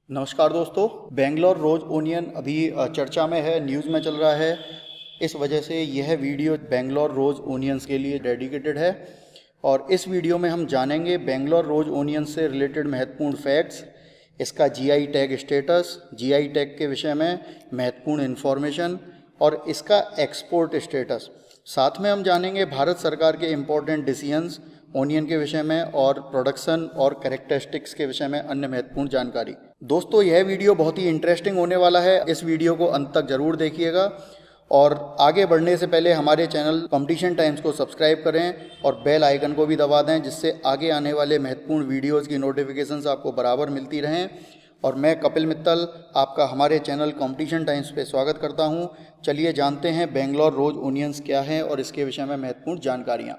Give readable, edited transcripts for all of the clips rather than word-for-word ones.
नमस्कार दोस्तों। Bangalore rose onion अभी चर्चा में है, न्यूज़ में चल रहा है। इस वजह से यह वीडियो बेंगलोर रोज ओनियंस के लिए डेडिकेटेड है और इस वीडियो में हम जानेंगे बेंगलोर रोज ओनियंस से रिलेटेड महत्वपूर्ण फैक्ट्स, इसका GI tag status, GI tag के विषय में महत्वपूर्ण इन्फॉर्मेशन और इसका एक्सपोर्ट स्टेटस। साथ में हम जानेंगे भारत सरकार के इम्पोर्टेंट डिसीजंस ओनियन के विषय में और प्रोडक्शन और कैरेक्टरिस्टिक्स के विषय में अन्य महत्वपूर्ण जानकारी। दोस्तों, यह वीडियो बहुत ही इंटरेस्टिंग होने वाला है, इस वीडियो को अंत तक जरूर देखिएगा और आगे बढ़ने से पहले हमारे चैनल कंपटीशन टाइम्स को सब्सक्राइब करें और बेल आइकन को भी दबा दें, जिससे आगे आने वाले महत्वपूर्ण वीडियोज़ की नोटिफिकेशंस आपको बराबर मिलती रहें। और मैं कपिल मित्तल आपका हमारे चैनल कंपटीशन टाइम्स पे स्वागत करता हूं। चलिए जानते हैं बेंगलोर रोज ओनियंस क्या है और इसके विषय में महत्वपूर्ण जानकारियां।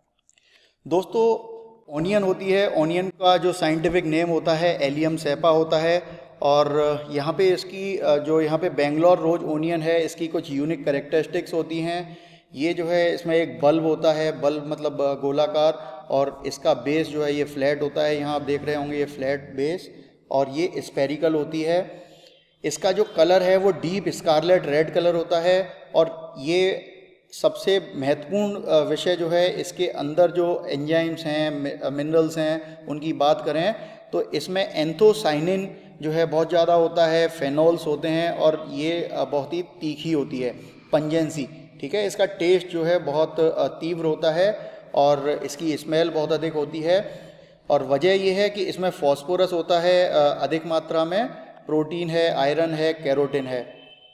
दोस्तों, ओनियन होती है, ओनियन का जो साइंटिफिक नेम होता है एलियम सैपा होता है और यहाँ पे इसकी जो यहाँ पे बेंगलोर रोज ओनियन है, इसकी कुछ यूनिक कैरेक्टरिस्टिक्स होती हैं। ये जो है इसमें एक बल्ब होता है, बल्ब मतलब गोलाकार, और इसका बेस जो है ये फ्लैट होता है। यहाँ आप देख रहे होंगे ये फ्लैट बेस, और ये स्पेरिकल होती है। इसका जो कलर है वो डीप स्कारलेट रेड कलर होता है। और ये सबसे महत्वपूर्ण विषय जो है, इसके अंदर जो एंजाइम्स हैं, मिनरल्स हैं, उनकी बात करें तो इसमें एंथोसाइनिन जो है बहुत ज़्यादा होता है, फेनोल्स होते हैं और ये बहुत ही तीखी होती है, पंजेंसी। ठीक है, इसका टेस्ट जो है बहुत तीव्र होता है और इसकी स्मेल बहुत अधिक होती है। और वजह यह है कि इसमें फॉस्फोरस होता है अधिक मात्रा में, प्रोटीन है, आयरन है, कैरोटीन है।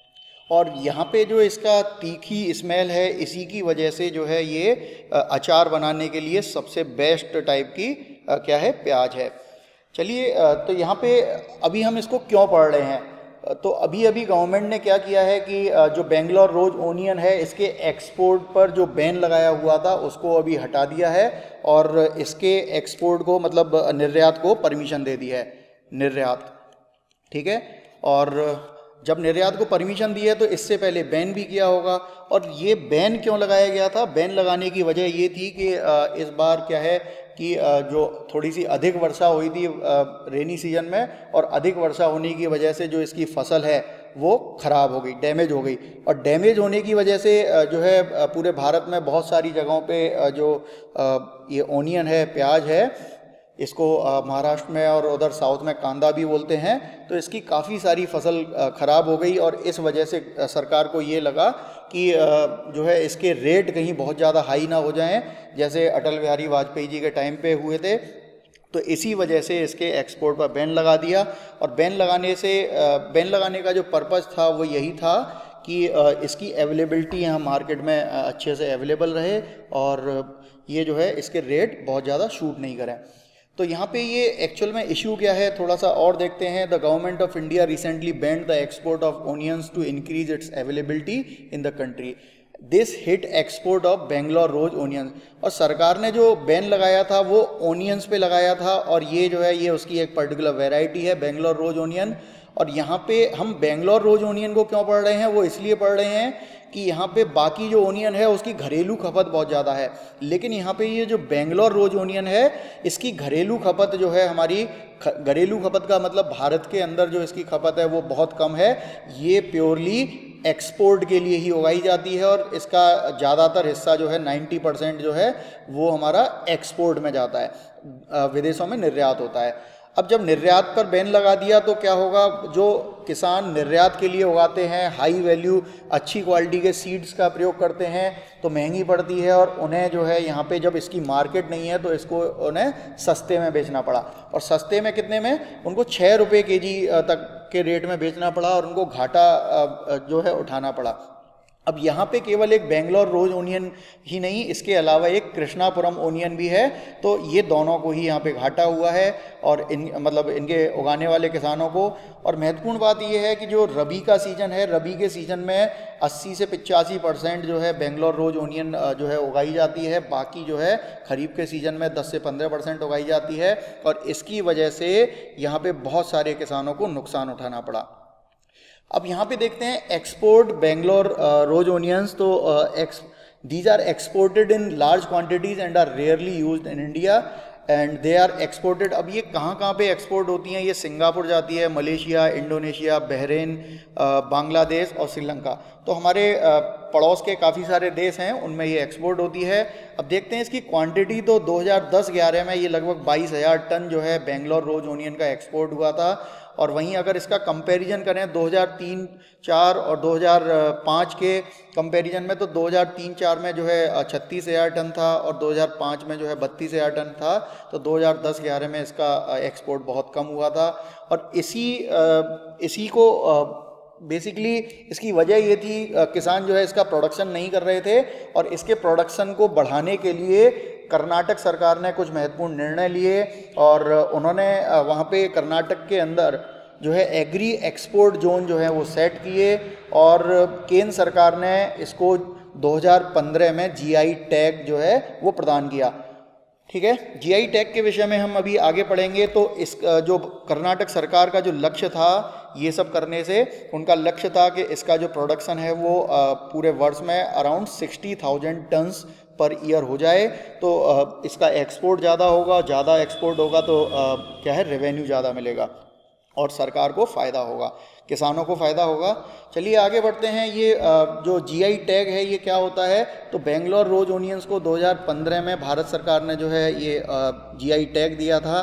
और यहाँ पे जो इसका तीखी स्मेल है, इसी की वजह से जो है ये अचार बनाने के लिए सबसे बेस्ट टाइप की क्या है, प्याज है। चलिए, तो यहाँ पे अभी हम इसको क्यों पढ़ रहे हैं, तो अभी गवर्नमेंट ने क्या किया है कि जो बेंगलोर रोज ओनियन है, इसके एक्सपोर्ट पर जो बैन लगाया हुआ था उसको अभी हटा दिया है और इसके एक्सपोर्ट को मतलब निर्यात को परमिशन दे दी है, निर्यात। ठीक है, और जब निर्यात को परमिशन दी है तो इससे पहले बैन भी किया होगा। और ये बैन क्यों लगाया गया था? बैन लगाने की वजह ये थी कि इस बार क्या है कि जो थोड़ी सी अधिक वर्षा हुई थी रेनी सीजन में, और अधिक वर्षा होने की वजह से जो इसकी फसल है वो ख़राब हो गई, डैमेज हो गई। और डैमेज होने की वजह से जो है पूरे भारत में बहुत सारी जगहों पे जो ये ओनियन है, प्याज है, इसको महाराष्ट्र में और उधर साउथ में कांदा भी बोलते हैं, तो इसकी काफ़ी सारी फसल ख़राब हो गई। और इस वजह से सरकार को ये लगा कि जो है इसके रेट कहीं बहुत ज़्यादा हाई ना हो जाएं, जैसे अटल बिहारी वाजपेयी जी के टाइम पे हुए थे। तो इसी वजह से इसके एक्सपोर्ट पर बैन लगा दिया। और बैन लगाने का जो पर्पज़ था वो यही था कि इसकी अवेलेबिलिटी यहाँ मार्केट में अच्छे से अवेलेबल रहे और ये जो है इसके रेट बहुत ज़्यादा शूट नहीं करें। तो यहाँ पे ये एक्चुअल में इशू क्या है, थोड़ा सा और देखते हैं। The government of India recently banned the export of onions to increase its availability in the country. This hit export of Bangalore rose onions. और सरकार ने जो बैन लगाया था वो ओनियंस पे लगाया था, और ये जो है ये उसकी एक पर्टिकुलर वेराइटी है, बेंगलोर रोज ओनियन। और यहाँ पे हम बेंगलोर रोज ओनियन को क्यों पढ़ रहे हैं, वो इसलिए पढ़ रहे हैं कि यहाँ पे बाकी जो ओनियन है उसकी घरेलू खपत बहुत ज़्यादा है, लेकिन यहाँ पे ये जो बेंगलोर रोज ओनियन है इसकी घरेलू खपत जो है, हमारी घरेलू खपत का मतलब भारत के अंदर जो इसकी खपत है वो बहुत कम है। ये प्योरली एक्सपोर्ट के लिए ही उगाई जाती है और इसका ज़्यादातर हिस्सा जो है 90% जो है वो हमारा एक्सपोर्ट में जाता है, विदेशों में निर्यात होता है। अब जब निर्यात पर बैन लगा दिया तो क्या होगा, जो किसान निर्यात के लिए उगाते हैं, हाई वैल्यू अच्छी क्वालिटी के सीड्स का प्रयोग करते हैं, तो महंगी पड़ती है और उन्हें जो है यहाँ पे जब इसकी मार्केट नहीं है तो इसको उन्हें सस्ते में बेचना पड़ा। और सस्ते में कितने में, उनको 6 रुपये केजी तक के रेट में बेचना पड़ा और उनको घाटा जो है उठाना पड़ा। अब यहाँ पे केवल एक बेंगलोर रोज ओनियन ही नहीं, इसके अलावा एक कृष्णापुरम ओनियन भी है, तो ये दोनों को ही यहाँ पे घाटा हुआ है और मतलब इनके उगाने वाले किसानों को। और महत्वपूर्ण बात ये है कि जो रबी का सीज़न है, रबी के सीज़न में 80 से 85% जो है बेंगलोर रोज ओनियन जो है उगाई जाती है, बाकी जो है खरीफ के सीज़न में 10 से 15% उगाई जाती है। और इसकी वजह से यहाँ पे बहुत सारे किसानों को नुकसान उठाना पड़ा। अब यहाँ पे देखते हैं एक्सपोर्ट बेंगलोर रोज ओनियंस। तो these are exported in large quantities and are rarely used in India and they are exported. अब ये कहाँ कहाँ पे एक्सपोर्ट होती हैं? ये सिंगापुर जाती है, मलेशिया, इंडोनेशिया, बहरीन, बांग्लादेश और श्रीलंका। तो हमारे पड़ोस के काफ़ी सारे देश हैं, उनमें ये एक्सपोर्ट होती है। अब देखते हैं इसकी क्वांटिटी। तो 2010-11 में ये लगभग 22,000 टन जो है बेंगलोर रोज ओनियन का एक्सपोर्ट हुआ था। और वहीं अगर इसका कंपैरिजन करें 2003-04 और 2005 के कंपैरिजन में, तो 2003-04 में जो है 36,000 टन था और 2005 में जो है 32,000 टन था। तो 2010-11 में इसका एक्सपोर्ट बहुत कम हुआ था। और इसी को बेसिकली इसकी वजह ये थी, किसान जो है इसका प्रोडक्शन नहीं कर रहे थे, और इसके प्रोडक्शन को बढ़ाने के लिए कर्नाटक सरकार ने कुछ महत्वपूर्ण निर्णय लिए। और उन्होंने वहाँ पे कर्नाटक के अंदर जो है एग्री एक्सपोर्ट जोन जो है वो सेट किए, और केंद्र सरकार ने इसको 2015 में जीआई टैग जो है वो प्रदान किया। ठीक है, जीआई टैग के विषय में हम अभी आगे पढ़ेंगे। तो इस जो कर्नाटक सरकार का जो लक्ष्य था ये सब करने से, उनका लक्ष्य था कि इसका जो प्रोडक्शन है वो पूरे वर्ष में अराउंड 60,000 टन्स पर ईयर हो जाए। तो इसका एक्सपोर्ट ज़्यादा होगा, ज़्यादा एक्सपोर्ट होगा तो क्या है, रेवेन्यू ज़्यादा मिलेगा और सरकार को फ़ायदा होगा, किसानों को फ़ायदा होगा। चलिए आगे बढ़ते हैं। ये जो जीआई टैग है ये क्या होता है? तो बेंगलोर रोज ओनियंस को 2015 में भारत सरकार ने जो है ये जीआई टैग दिया था,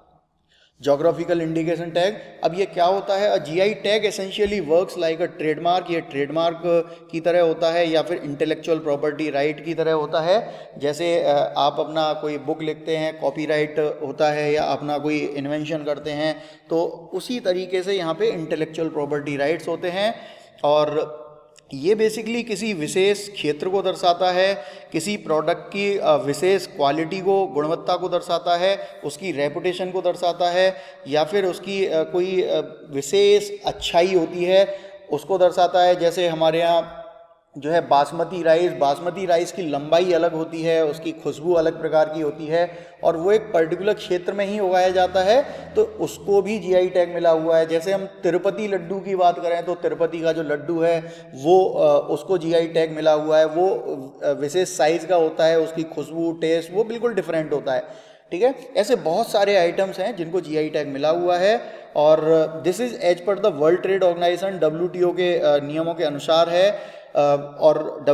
जोग्राफिकल इंडिकेशन टैग। अब ये क्या होता है? GI tag essentially works like a trademark. ये ट्रेडमार्क की तरह होता है या फिर इंटेलेक्चुअल प्रॉपर्टी राइट की तरह होता है। जैसे आप अपना कोई बुक लिखते हैं, कॉपीराइट होता है, या अपना कोई इन्वेंशन करते हैं, तो उसी तरीके से यहाँ पे इंटेलेक्चुअल प्रॉपर्टी राइट्स होते हैं। और ये बेसिकली किसी विशेष क्षेत्र को दर्शाता है, किसी प्रोडक्ट की विशेष क्वालिटी को, गुणवत्ता को दर्शाता है, उसकी रेपुटेशन को दर्शाता है, या फिर उसकी कोई विशेष अच्छाई होती है उसको दर्शाता है। जैसे हमारे यहाँ जो है बासमती राइस की लंबाई अलग होती है, उसकी खुशबू अलग प्रकार की होती है, और वो एक पर्टिकुलर क्षेत्र में ही उगाया जाता है, तो उसको भी जीआई टैग मिला हुआ है। जैसे हम तिरुपति लड्डू की बात करें तो तिरुपति का जो लड्डू है वो उसको जीआई टैग मिला हुआ है। वो विशेष साइज़ का होता है, उसकी खुशबू, टेस्ट वो बिल्कुल डिफरेंट होता है। ठीक है, ऐसे बहुत सारे आइटम्स हैं जिनको जीआई टैग मिला हुआ है। और this is as per the World Trade Organization, WTO के नियमों के अनुसार है। और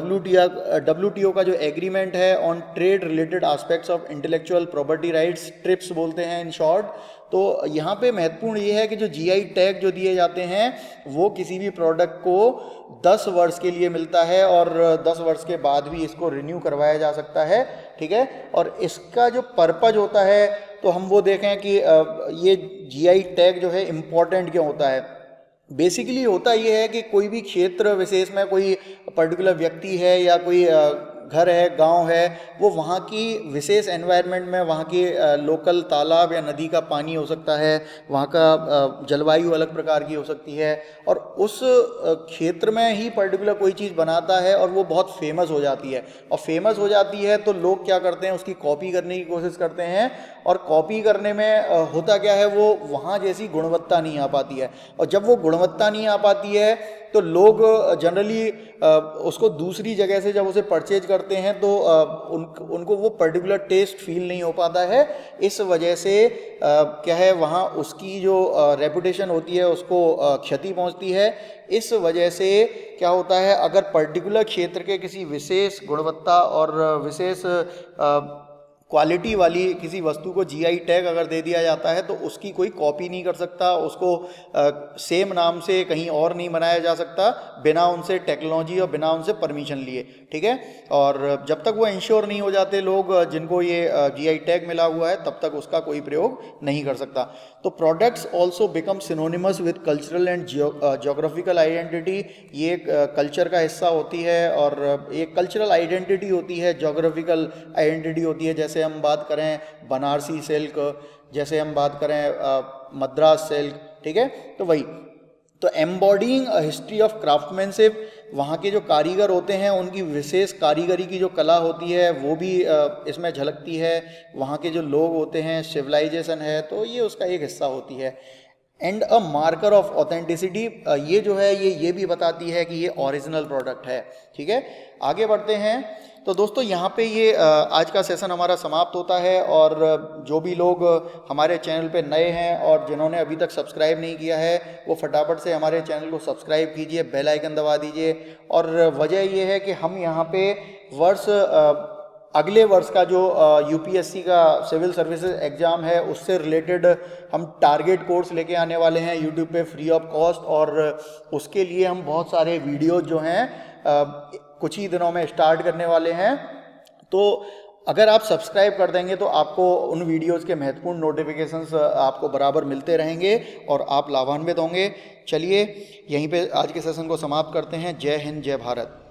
WTO का जो एग्रीमेंट है on trade related aspects of intellectual property rights, TRIPS बोलते हैं इन शॉर्ट। तो यहाँ पे महत्वपूर्ण ये है कि जो जीआई टैग जो दिए जाते हैं वो किसी भी प्रोडक्ट को 10 वर्ष के लिए मिलता है, और 10 वर्ष के बाद भी इसको रिन्यू करवाया जा सकता है। ठीक है, और इसका जो पर्पज होता है तो हम वो देखें कि ये जीआई टैग जो है इम्पॉर्टेंट क्यों होता है। बेसिकली होता ये है कि कोई भी क्षेत्र विशेष में कोई पर्टिकुलर व्यक्ति है या कोई घर है, गांव है, वो वहाँ की विशेष एनवायरनमेंट में, वहाँ की लोकल तालाब या नदी का पानी हो सकता है, वहाँ का जलवायु अलग प्रकार की हो सकती है, और उस क्षेत्र में ही पर्टिकुलर कोई चीज़ बनाता है और वो बहुत फेमस हो जाती है। और फेमस हो जाती है तो लोग क्या करते हैं, उसकी कॉपी करने की कोशिश करते हैं, और कॉपी करने में होता क्या है, वो वहाँ जैसी गुणवत्ता नहीं आ पाती है। और जब वो गुणवत्ता नहीं आ पाती है तो लोग जनरली उसको दूसरी जगह से जब उसे परचेज करते हैं तो उनको वो पर्टिकुलर टेस्ट फील नहीं हो पाता है। इस वजह से क्या है, वहाँ उसकी जो रेपुटेशन होती है उसको क्षति पहुँचती है। इस वजह से क्या होता है, अगर पर्टिकुलर क्षेत्र के किसी विशेष गुणवत्ता और विशेष क्वालिटी वाली किसी वस्तु को जीआई टैग अगर दे दिया जाता है तो उसकी कोई कॉपी नहीं कर सकता, उसको सेम नाम से कहीं और नहीं बनाया जा सकता बिना उनसे टेक्नोलॉजी और बिना उनसे परमिशन लिए। ठीक है, और जब तक वो इंश्योर नहीं हो जाते लोग जिनको ये जीआई टैग मिला हुआ है, तब तक उसका कोई प्रयोग नहीं कर सकता। तो products also become synonymous with cultural and geographical identity. ये कल्चर का हिस्सा होती है और एक कल्चरल आइडेंटिटी होती है, जोग्राफिकल आइडेंटिटी होती है। जैसे हम बात करें बनारसी सिल्क, जैसे हम बात करें मद्रास सिल्क, ठीक है, तो वही। तो embodying a history of craftsmanship, वहाँ के जो कारीगर होते हैं उनकी विशेष कारीगरी की जो कला होती है वो भी इसमें झलकती है। वहाँ के जो लोग होते हैं, सिविलाइजेशन है, तो ये उसका एक हिस्सा होती है। And a marker of authenticity, ये जो है ये भी बताती है कि ये ओरिजिनल प्रोडक्ट है। ठीक है, आगे बढ़ते हैं। तो दोस्तों यहाँ पे ये आज का सेशन हमारा समाप्त होता है, और जो भी लोग हमारे चैनल पे नए हैं और जिन्होंने अभी तक सब्सक्राइब नहीं किया है वो फटाफट से हमारे चैनल को सब्सक्राइब कीजिए, बेल आइकन दबा दीजिए। और वजह ये है कि हम यहाँ पे अगले वर्ष का जो यूपीएससी का सिविल सर्विसेज एग्ज़ाम है उससे रिलेटेड हम टारगेट कोर्स लेके आने वाले हैं यूट्यूब पे फ्री ऑफ कॉस्ट, और उसके लिए हम बहुत सारे वीडियो जो हैं कुछ ही दिनों में स्टार्ट करने वाले हैं। तो अगर आप सब्सक्राइब कर देंगे तो आपको उन वीडियोस के महत्वपूर्ण नोटिफिकेशंस आपको बराबर मिलते रहेंगे और आप लाभान्वित होंगे। चलिए यहीं पे आज के सेशन को समाप्त करते हैं। जय हिंद, जय भारत।